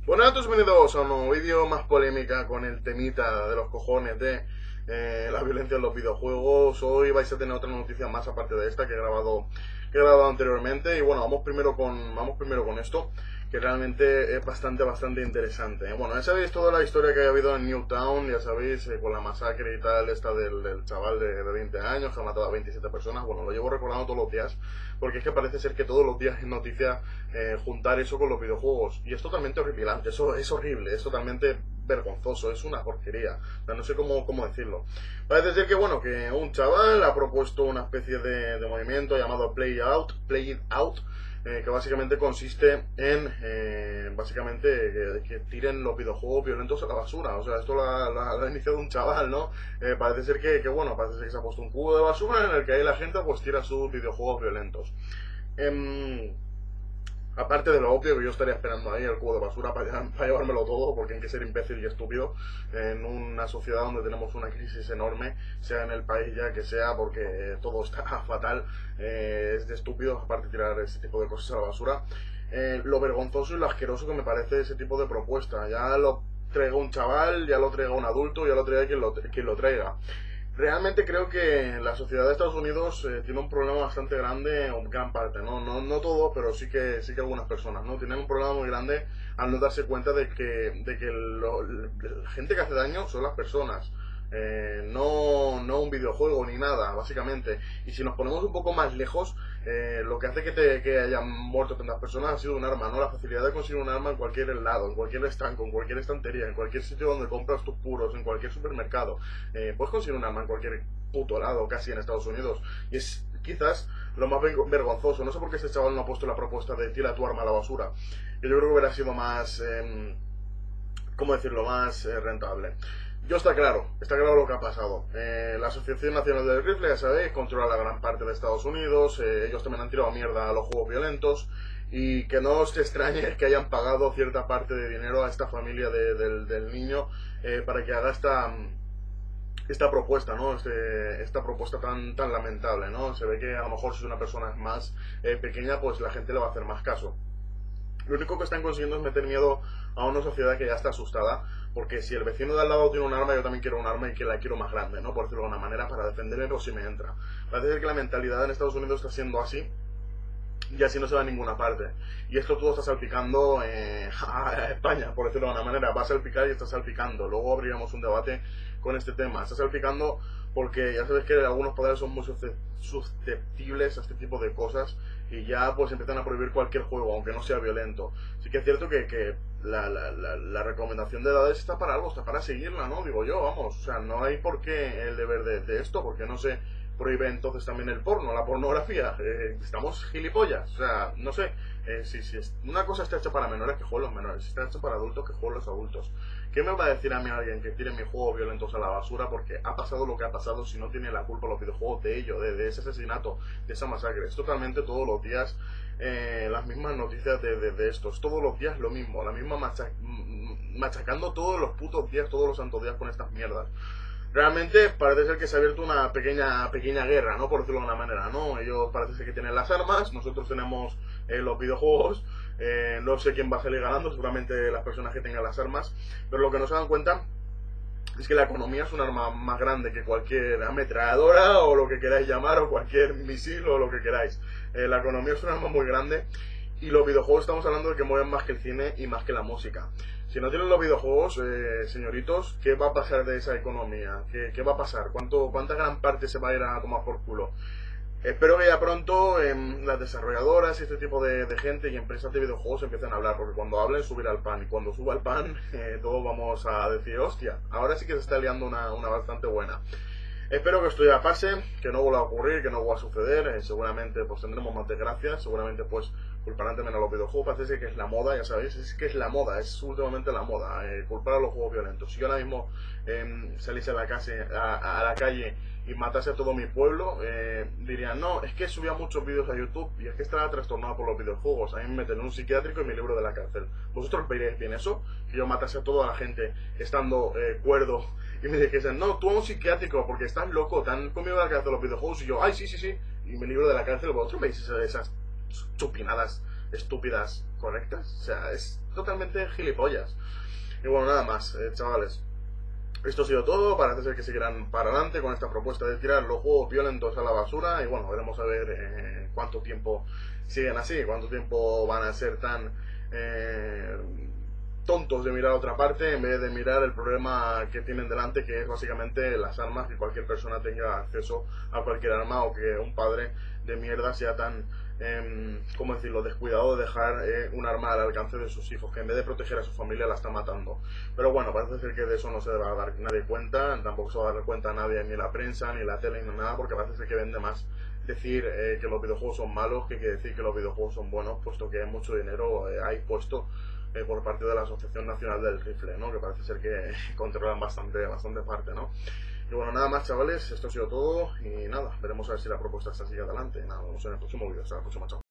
Bueno, a todos bienvenidos a un nuevo vídeo, más polémica con el temita de los cojones de la violencia en los videojuegos. Hoy vais a tener otra noticia más aparte de esta que he grabado anteriormente. Y bueno, vamos primero con esto, que realmente es bastante interesante. Bueno, ya sabéis toda la historia que ha habido en Newtown, ya sabéis, con la masacre y tal, esta del chaval de 20 años que ha matado a 27 personas. Bueno, lo llevo recordando todos los días, porque es que parece ser que todos los días es noticia juntar eso con los videojuegos. Y es totalmente horripilante, eso es horrible, es totalmente vergonzoso, es una porquería. O sea, no sé cómo decirlo. Parece ser que, bueno, que un chaval ha propuesto una especie de movimiento llamado Play It Out, que básicamente consiste en que tiren los videojuegos violentos a la basura. O sea, esto lo ha iniciado un chaval, ¿no? Parece ser parece ser que se ha puesto un cubo de basura en el que ahí la gente pues tira sus videojuegos violentos. Aparte de lo obvio que yo estaría esperando ahí el cubo de basura para llevármelo todo, porque hay que ser imbécil y estúpido en una sociedad donde tenemos una crisis enorme, sea en el país ya que sea, porque todo está fatal. Es de estúpidos aparte de tirar ese tipo de cosas a la basura. Lo vergonzoso y lo asqueroso que me parece ese tipo de propuesta. Ya lo traiga un chaval, ya lo traiga un adulto, ya lo traiga quien lo traiga. Realmente creo que la sociedad de Estados Unidos tiene un problema bastante grande, en gran parte, no todo, pero sí que algunas personas, ¿no? Tienen un problema muy grande al no darse cuenta de que la gente que hace daño son las personas. No un videojuego ni nada, básicamente. Y si nos ponemos un poco más lejos, lo que hace que hayan muerto tantas personas ha sido un arma, ¿no? La facilidad de conseguir un arma en cualquier lado, en cualquier estanco, en cualquier estantería, en cualquier sitio donde compras tus puros, en cualquier supermercado. Puedes conseguir un arma en cualquier puto lado, casi en Estados Unidos. Y es quizás lo más vergonzoso. No sé por qué este chaval no ha puesto la propuesta de tira tu arma a la basura. Que yo creo que hubiera sido más, ¿cómo decirlo?, más rentable. Está claro lo que ha pasado. La Asociación Nacional del Rifle, ya sabéis, controla la gran parte de Estados Unidos. Ellos también han tirado mierda a los juegos violentos. Y que no os extrañe que hayan pagado cierta parte de dinero a esta familia del niño para que haga esta propuesta, ¿no? Esta propuesta tan lamentable, ¿no? Se ve que a lo mejor si una persona es más pequeña, pues la gente le va a hacer más caso. Lo único que están consiguiendo es meter miedo a una sociedad que ya está asustada, porque si el vecino de al lado tiene un arma, yo también quiero un arma y que la quiero más grande, ¿no? Por decirlo de alguna manera, para defenderme por si me entra. Parece ser que la mentalidad en Estados Unidos está siendo así, y así no se va a ninguna parte. Y esto todo está salpicando a España, por decirlo de alguna manera. Va a salpicar y está salpicando. Luego abriremos un debate con este tema. Está salpicando porque ya sabes que algunos padres son muy susceptibles a este tipo de cosas y ya pues empiezan a prohibir cualquier juego, aunque no sea violento. Sí que es cierto que la recomendación de edades está para algo, está para seguirla, ¿no? Digo yo, vamos. O sea, no hay por qué el deber de esto, porque no se prohíbe entonces también el porno, la pornografía. Estamos gilipollas, o sea, no sé. Si una cosa está hecha para menores, que jueguen los menores. Si está hecha para adultos, que jueguen los adultos. ¿Qué me va a decir a mí alguien que tire mis juegos violentos a la basura porque ha pasado lo que ha pasado si no tiene la culpa los videojuegos de ello, de ese asesinato, de esa masacre? Es totalmente todos los días las mismas noticias de estos. Todos los días lo mismo, la misma machacando todos los putos días, todos los santos días con estas mierdas. Realmente parece ser que se ha abierto una pequeña guerra, ¿no? Por decirlo de una manera, ¿no? Ellos parece ser que tienen las armas, nosotros tenemos los videojuegos. No sé quién va a salir ganando, seguramente las personas que tengan las armas, pero lo que no se dan cuenta es que la economía es un arma más grande que cualquier ametralladora o lo que queráis llamar, o cualquier misil o lo que queráis. La economía es un arma muy grande y los videojuegos estamos hablando de que mueven más que el cine y más que la música. Si no tienen los videojuegos, señoritos, ¿qué va a pasar de esa economía? ¿Qué va a pasar? ¿Cuánta gran parte se va a ir a tomar por culo? Espero que ya pronto las desarrolladoras y este tipo de gente y empresas de videojuegos empiecen a hablar, porque cuando hablen subirá el pan, y cuando suba el pan todos vamos a decir, hostia, ahora sí que se está liando una bastante buena. Espero que esto ya pase, que no vuelva a ocurrir, que no vuelva a suceder. Seguramente pues tendremos más desgracias, seguramente pues culparán también a los videojuegos. Parece que es la moda, ya sabéis, es que es la moda, es últimamente la moda, culpar a los juegos violentos. Si yo ahora mismo saliese a la calle y matase a todo mi pueblo, dirían, no, es que subía muchos vídeos a YouTube y es que estaba trastornado por los videojuegos. A mí me meten en un psiquiátrico y me libro de la cárcel. ¿Vosotros veréis bien eso? Que yo matase a toda la gente estando cuerdo y me dijesen, no, tú a un psiquiátrico porque estás loco, te han comido la cárcel los videojuegos. Y yo, ay, sí, y me libro de la cárcel. ¿Vosotros veis esas chupinadas estúpidas correctas. O sea, es totalmente gilipollas. Y bueno, nada más, chavales. Esto ha sido todo, parece ser que seguirán para adelante con esta propuesta de tirar los juegos violentos a la basura y bueno, veremos a ver cuánto tiempo siguen así, cuánto tiempo van a ser tan tontos de mirar a otra parte en vez de mirar el problema que tienen delante, que es básicamente las armas, que cualquier persona tenga acceso a cualquier arma o que un padre de mierda sea tan ¿cómo decirlo?, descuidado de dejar un arma al alcance de sus hijos, que en vez de proteger a su familia la está matando. Pero bueno, parece ser que de eso no se va a dar nadie cuenta, tampoco se va a dar cuenta nadie, ni la prensa, ni la tele, ni nada, porque parece ser que vende más decir que los videojuegos son malos que decir que los videojuegos son buenos, puesto que mucho dinero hay puesto por parte de la Asociación Nacional del Rifle, ¿no? Que parece ser que controlan bastante parte, ¿no? Y bueno, nada más, chavales, esto ha sido todo y nada, veremos a ver si la propuesta está sigue adelante. Nada, nos vemos en el próximo vídeo, hasta la próxima, chao.